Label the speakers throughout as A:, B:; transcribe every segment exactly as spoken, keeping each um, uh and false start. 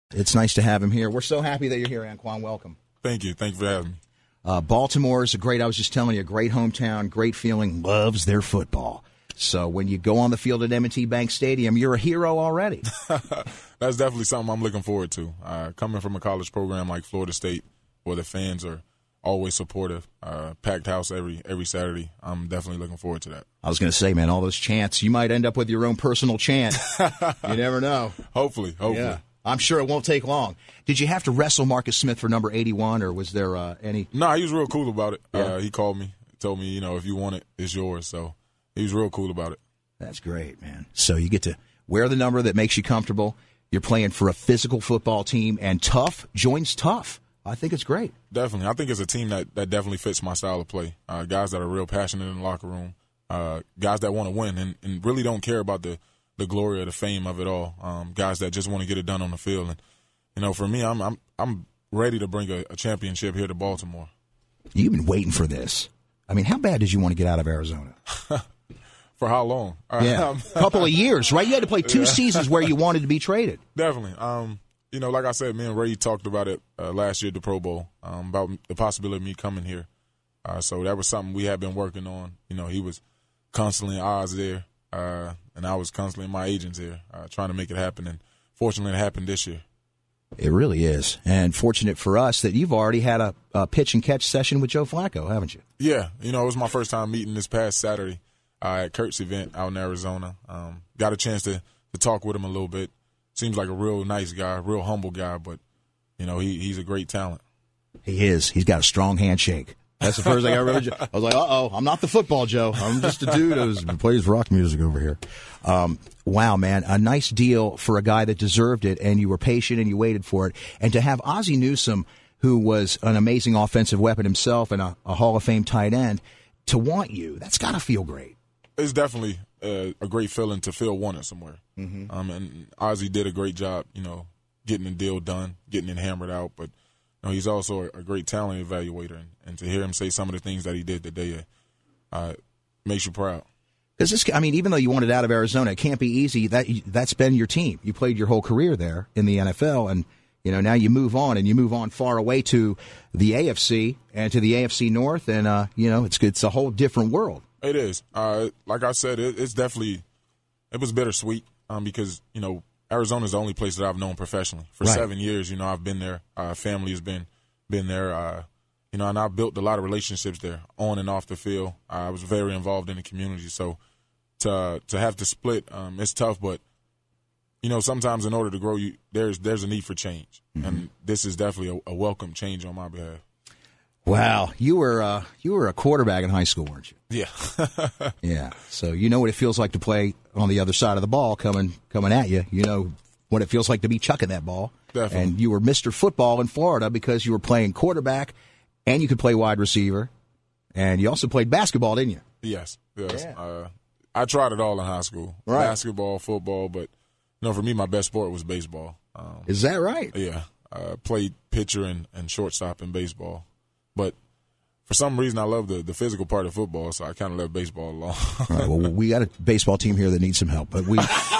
A: It's nice to have him here. We're so happy that you're here, Anquan. Welcome.
B: Thank you. Thank you for having me.
A: Uh, Baltimore is a great, I was just telling you, a great hometown, great feeling, loves their football. So when you go on the field at M and T Bank Stadium, you're a hero already.
B: That's definitely something I'm looking forward to. Uh, coming from a college program like Florida State, where the fans are always supportive, uh, packed house every every Saturday, I'm definitely looking forward to that.
A: I was going to say, man, all those chants, you might end up with your own personal chant. You never know.
B: Hopefully, hopefully.
A: Yeah. I'm sure it won't take long. Did you have to wrestle Marcus Smith for number eighty-one, or was there uh, any?
B: No, he was real cool about it.
A: Yeah.
B: Uh, he called me, told me, you know, if you want it, it's yours. So he was real cool about it.
A: That's great, man. So you get to wear the number that makes you comfortable. You're playing for a physical football team, and tough joins tough. I think it's great.
B: Definitely. I think it's a team that, that definitely fits my style of play. Uh, guys that are real passionate in the locker room, uh, guys that want to win and, and really don't care about the, the glory or the fame of it all. Um, guys that just want to get it done on the field. And, you know, for me, I'm I'm I'm ready to bring a, a championship here to Baltimore.
A: You've been waiting for this. I mean, how bad did you want to get out of Arizona?
B: For how long?
A: Yeah, a couple of years, right? You had to play two
B: Yeah.
A: seasons where you wanted to be traded.
B: Definitely. Um, you know, like I said, me and Ray talked about it uh, last year at the Pro Bowl, um, about the possibility of me coming here. Uh, so that was something we had been working on. You know, he was constantly in Oz there, uh, and I was constantly in my agents here, uh, trying to make it happen. And fortunately, it happened this year.
A: It really is. And fortunate for us that you've already had a, a pitch and catch session with Joe Flacco, haven't you?
B: Yeah. You know, it was my first time meeting this past Saturday uh, at Kurt's event out in Arizona. Um, got a chance to, to talk with him a little bit. Seems like a real nice guy, real humble guy, but, you know, he he's a great talent.
A: He is. He's got a strong handshake. That's the first thing I really. I was like, uh-oh, I'm not the football Joe. I'm just a dude who plays rock music over here. Um, wow, man, a nice deal for a guy that deserved it, and you were patient and you waited for it. And to have Ozzie Newsome, who was an amazing offensive weapon himself and a, a Hall of Fame tight end, to want you, that's got to feel great.
B: It's definitely uh, a great feeling to feel wanted somewhere.
A: Mm-hmm.
B: Um, and Ozzie did a great job, you know, getting the deal done, getting it hammered out, but you know, he's also a, a great talent evaluator, and, and to hear him say some of the things that he did today uh, makes you proud.
A: Because this, I mean, even though you wanted out of Arizona, it can't be easy. That that's been your team. You played your whole career there in the N F L, and you know now you move on, and you move on far away to the A F C and to the A F C North, and uh, you know it's it's a whole different world.
B: It is. Uh, like I said, it, it's definitely it was bittersweet um, because you know. Arizona is the only place that I've known professionally for
A: right.
B: seven years. You know, I've been there. Uh, family has been been there. Uh, you know, and I've built a lot of relationships there, on and off the field. Uh, I was very involved in the community. So to uh, to have to split, um, it's tough. But you know, sometimes in order to grow, you there's there's a need for change, mm-hmm. and this is definitely a, a welcome change on my behalf.
A: Wow, you were uh, you were a quarterback in high school, weren't you?
B: Yeah,
A: yeah. So you know what it feels like to play on the other side of the ball, coming coming at you. You know what it feels like to be chucking that ball.
B: Definitely.
A: And you were Mister Football in Florida because you were playing quarterback, and you could play wide receiver, and you also played basketball, didn't you?
B: Yes, yes.
A: Yeah.
B: Uh, I tried it all in high school,
A: right.
B: Basketball, football, but you know, for me, my best sport was baseball. Um,
A: Is that right?
B: Yeah, I played pitcher and, and shortstop in baseball. But for some reason, I love the, the physical part of football, so I kind of left baseball alone.
A: All right, well, we got a baseball team here that needs some help, but we.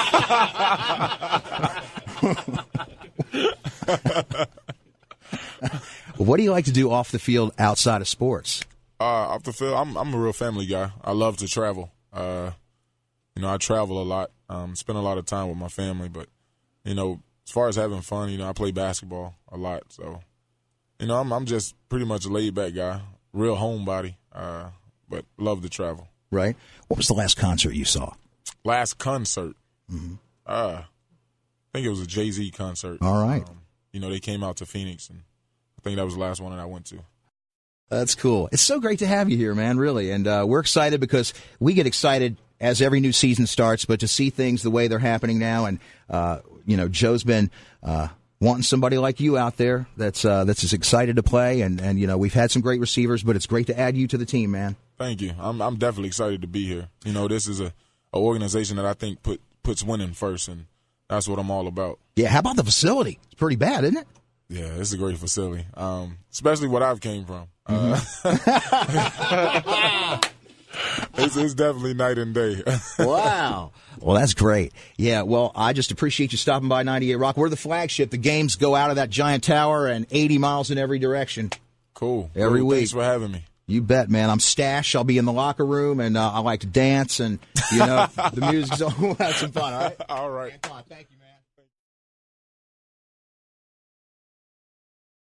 A: What do you like to do off the field outside of sports?
B: Uh, off the field, I'm I'm a real family guy. I love to travel. Uh, you know, I travel a lot, um, spend a lot of time with my family. But you know, as far as having fun, you know, I play basketball a lot, so. You know, I'm I'm just pretty much a laid-back guy, real homebody, uh, but love to travel.
A: Right. What was the last concert you saw?
B: Last concert?
A: Mm-hmm.
B: Uh, I think it was a Jay-Z concert.
A: All right.
B: Um, you know, they came out to Phoenix, and I think that was the last one that I went to.
A: That's cool. It's so great to have you here, man, really. And uh, we're excited because we get excited as every new season starts, but to see things the way they're happening now, and, uh, you know, Joe's been uh, – wanting somebody like you out there that's uh, that's as excited to play, and, and you know we've had some great receivers, but it's great to add you to the team, man.
B: Thank you. I'm I'm definitely excited to be here. You know, this is a, a organization that I think put puts winning first, and that's what I'm all about.
A: Yeah. How about the facility? It's pretty bad, isn't it?
B: Yeah, it's a great facility, um, especially what I've came from.
A: Mm-hmm.
B: Uh, it's, it's definitely night and day.
A: Wow. Well, that's great. Yeah, well, I just appreciate you stopping by ninety-eight Rock. We're the flagship. The games go out of that giant tower and eighty miles in every direction.
B: Cool.
A: Every
B: cool.
A: week.
B: Thanks for having me.
A: You bet, man. I'm Stash. I'll be in the locker room, and uh, I like to dance, and, you know, the music's on. We'll have some fun, all right?
B: All right.
A: Anquan, thank you, man.